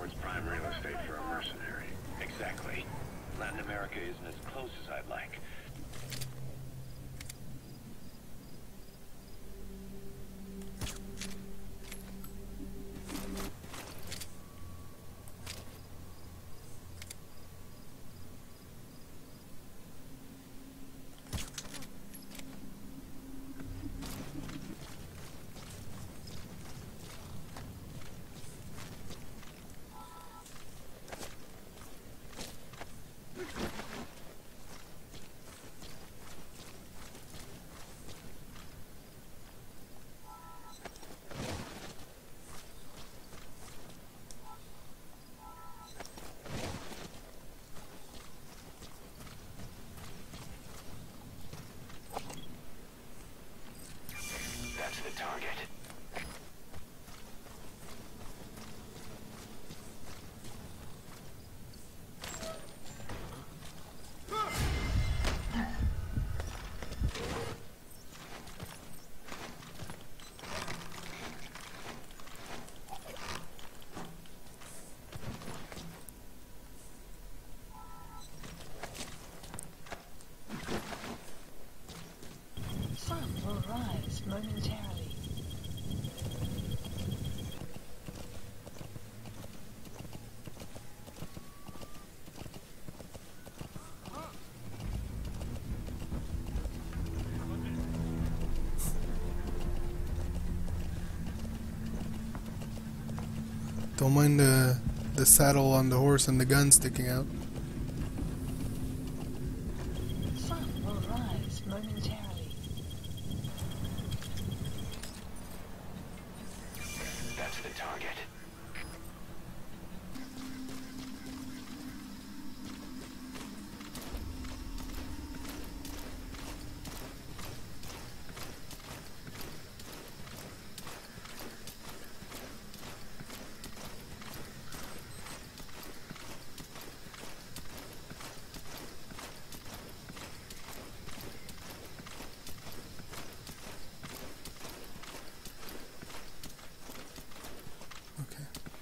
it's prime real estate for a mercenary. Exactly. Latin America isn't as close as I'd like. That's the target. Sun will rise momentarily. Don't mind the saddle on the horse and the gun sticking out. Sun will rise momentarily. That's the target. Okay.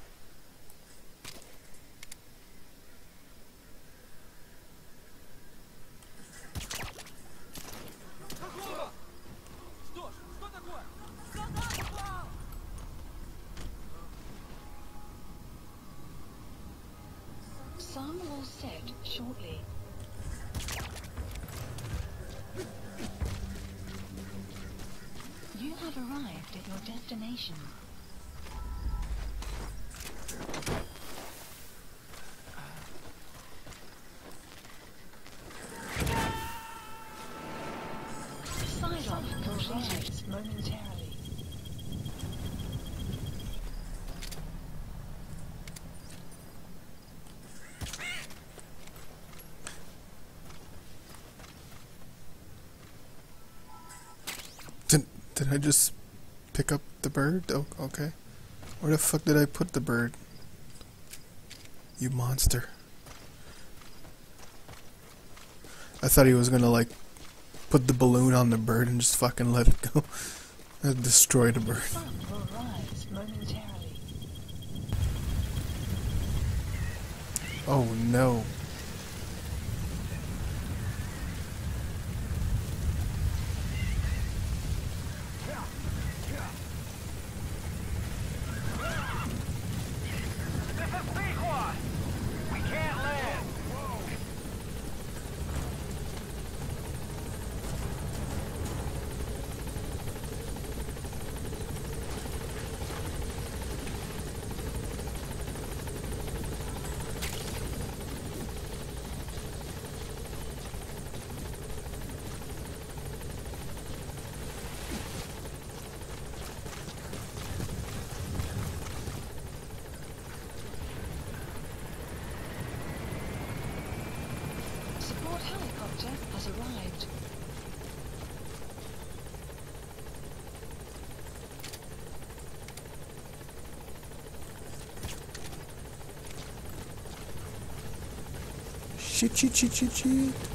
Sun will set shortly. You have arrived at your destination. Side-off will rise momentarily. Did I just pick up the bird? Oh, okay. Where the fuck did I put the bird? You monster. I thought he was gonna like put the balloon on the bird and just fucking let it go. And destroy the bird. Sun will rise momentarily. Oh no. Support helicopter has arrived. Shit.